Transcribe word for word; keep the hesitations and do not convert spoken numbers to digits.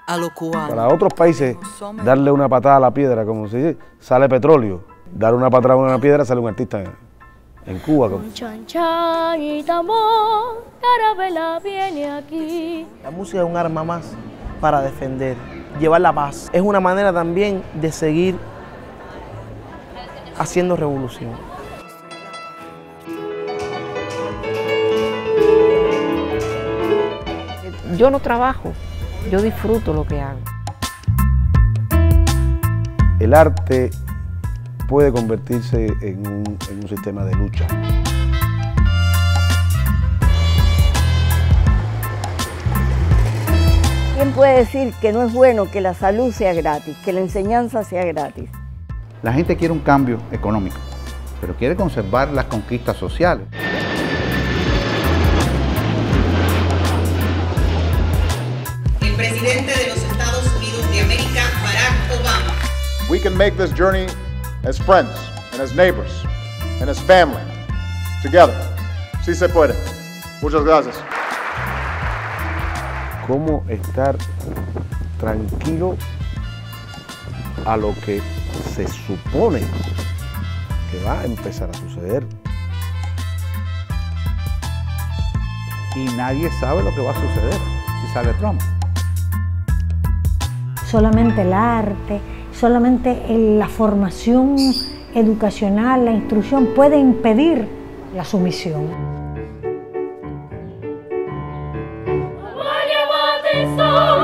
a los cubanos. Para otros países, darle una patada a la piedra, como si dice, sale petróleo. Dar una patada a una piedra, sale un artista en, en Cuba. Como. Chan, chan, y tambor, Carabela viene aquí. La música es un arma más para defender, llevar la paz. Es una manera también de seguir haciendo revolución. Yo no trabajo, yo disfruto lo que hago. El arte puede convertirse en un, en un sistema de lucha. ¿Quién puede decir que no es bueno que la salud sea gratis, que la enseñanza sea gratis? La gente quiere un cambio económico, pero quiere conservar las conquistas sociales. El presidente de los Estados Unidos de América, Barack Obama. We can make this journey as friends and as neighbors and as family together. Sí se puede. Muchas gracias. Cómo estar tranquilo a lo que se supone que va a empezar a suceder. Y nadie sabe lo que va a suceder si sale Trump. Solamente el arte, solamente la formación educacional, la instrucción puede impedir la sumisión. So